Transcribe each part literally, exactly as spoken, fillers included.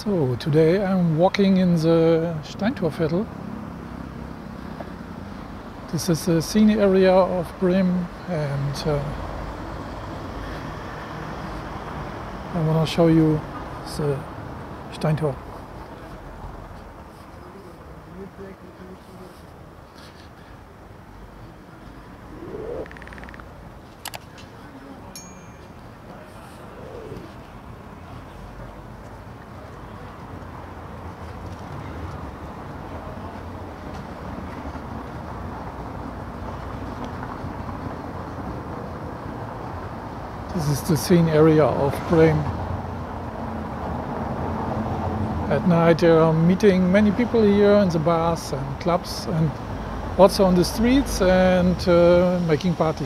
So today I'm walking in the Steintorviertel. This is the scenic area of Bremen, and uh, I want to show you the Steintor. This is the scene area of Bremen. At night there are meeting many people here in the bars and clubs, and also on the streets, and uh, making party.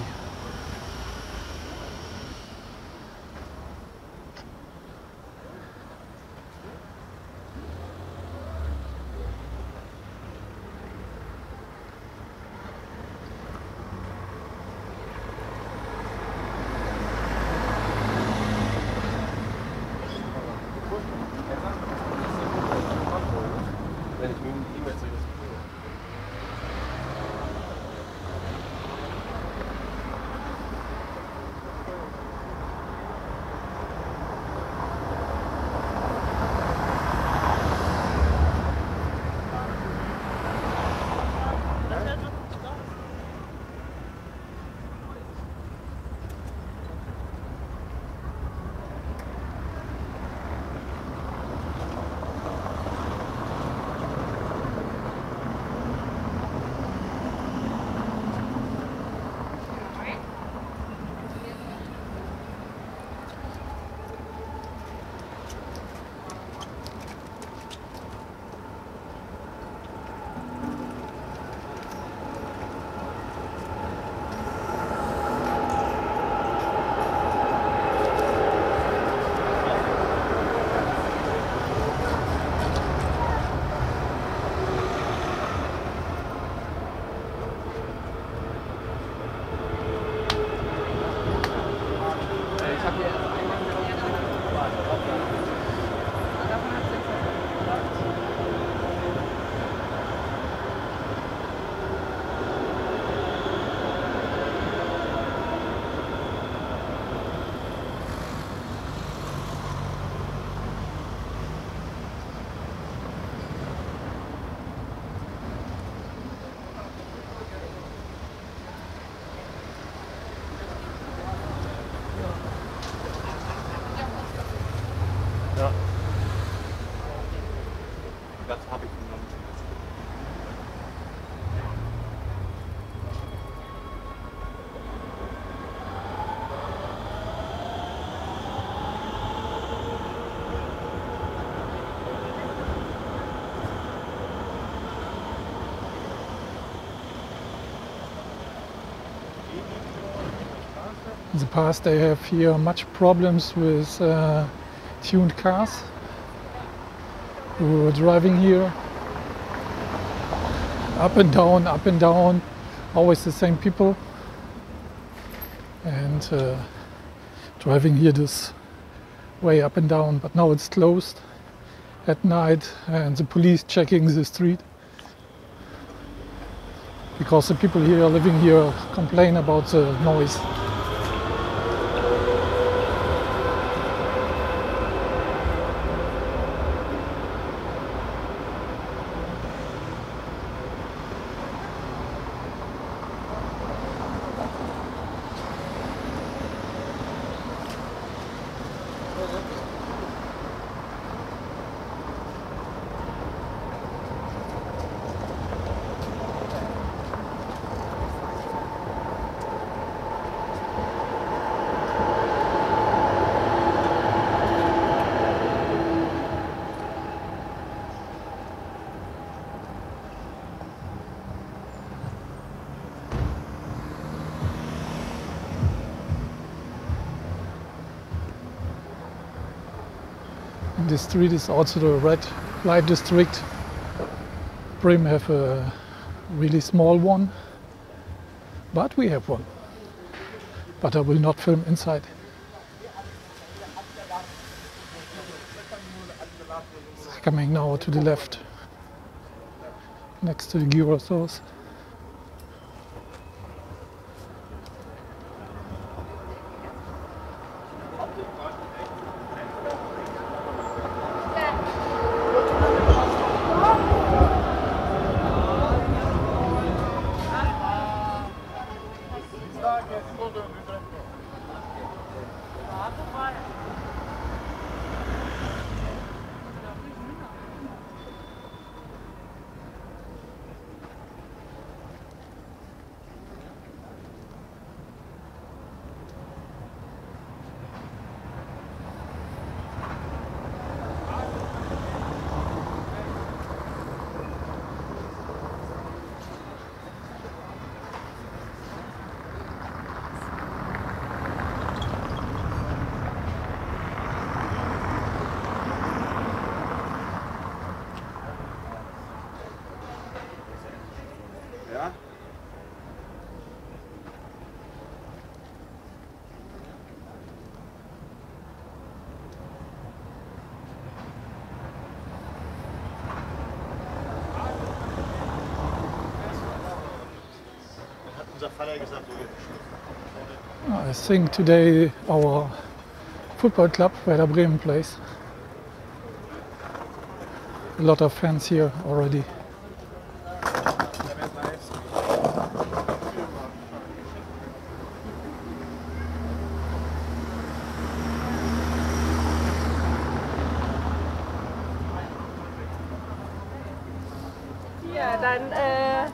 Ja. Das habe ich genommen. In the past they have here much problems with uh, tuned cars who are driving here up and down, up and down, always the same people, and uh, driving here this way up and down, but now it's closed at night and the police checking the street because the people here living here complain about the noise. This street is also the red light district. Bremen have a really small one, but we have one. But I will not film inside. coming now to the left, next to the gyros. Ja? Hat unser Vater gesagt, so jetzt. I think today our football club, where Bremen plays. A lot of fans here already. Ja, dann äh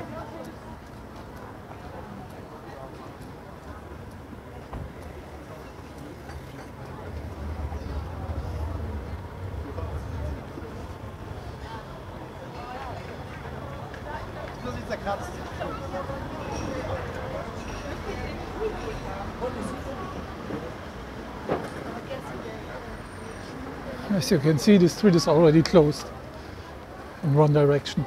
Das ist zerkratzt. As you can see, the street is already closed in one direction.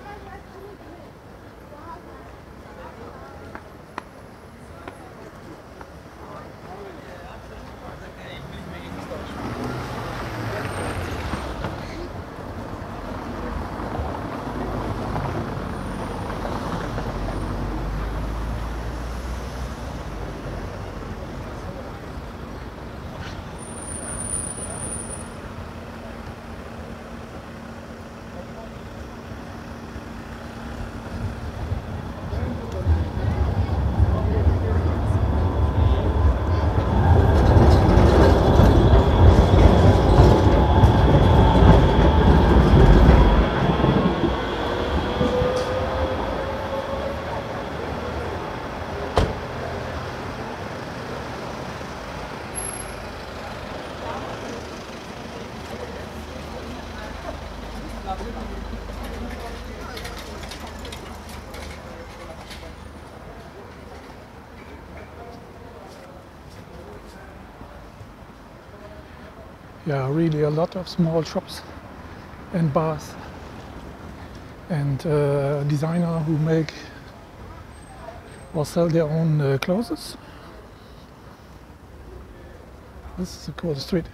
Yeah, really a lot of small shops and bars and uh, designer who make or sell their own uh, clothes. This is a cool street.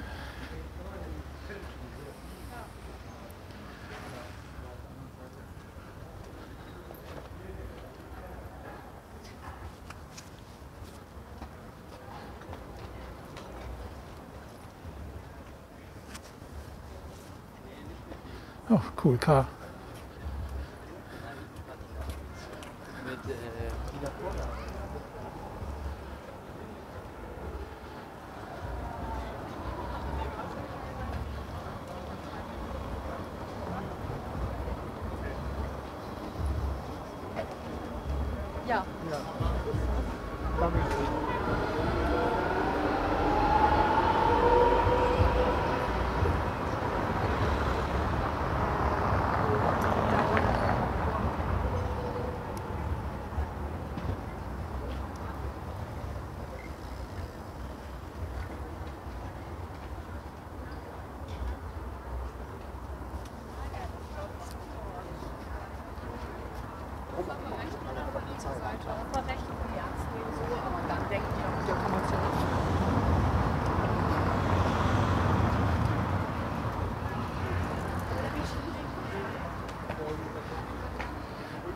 Oh, cool car. ja. Verrechnen die Ärzte so, aber dann denken die,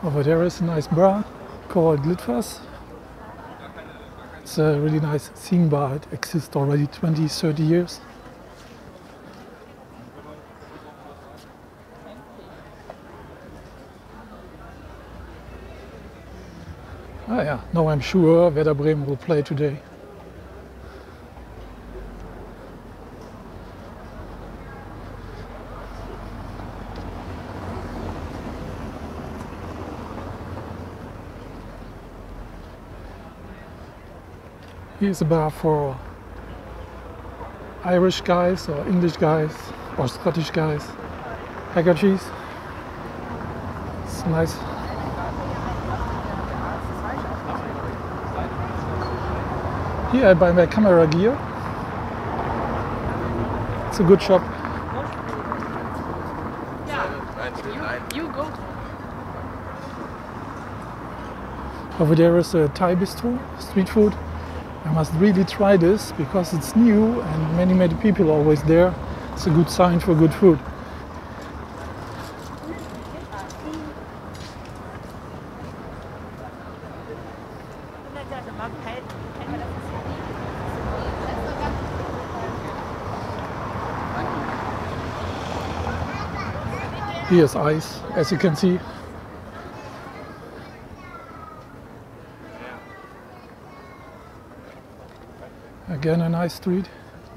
Over there is a nice bar called Litfass. It's a really nice theme bar. It exists already twenty, thirty years. Ah yeah, now I'm sure Werder Bremen will play today. Here's a bar for Irish guys or English guys or Scottish guys. Hacker cheese. It's nice. Here I buy my camera gear. It's a good shop. You, you go. Over there is a Thai bistro, street food. I must really try this because it's new and many many people are always there. It's a good sign for good food. Here's ice, as you can see. Again, a nice street.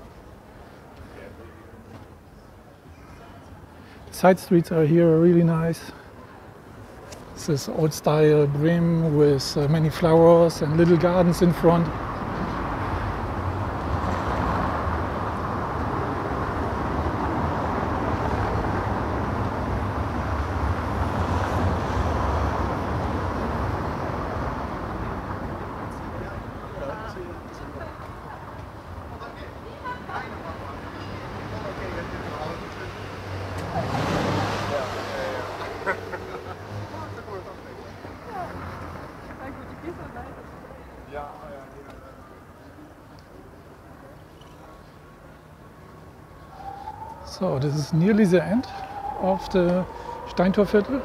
Side streets are here really nice. This is old style Bremen with uh, many flowers and little gardens in front. So this is nearly the end of the Steintor-Viertel.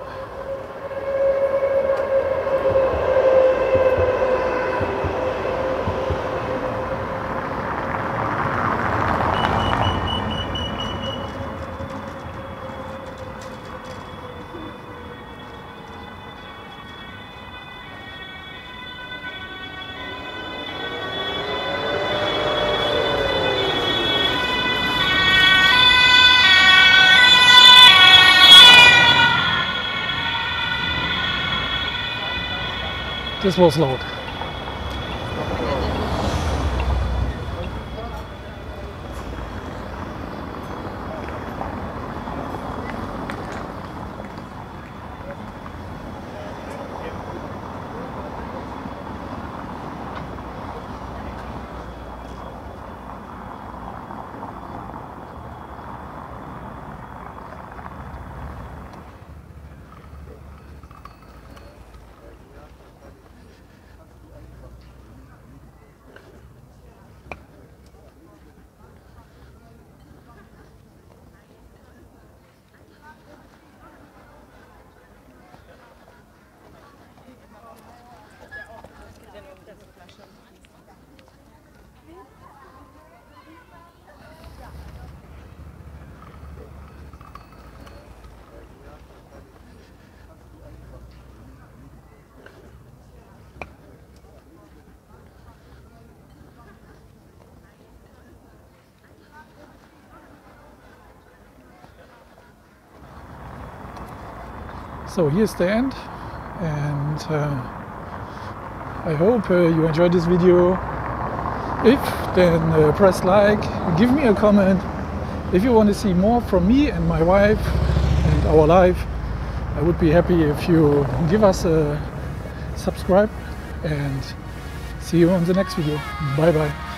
This was loud. So here's the end, and uh, I hope uh, you enjoyed this video. If, then uh, press like, give me a comment. If you want to see more from me and my wife and our life, I would be happy if you give us a subscribe, and see you on the next video. Bye bye.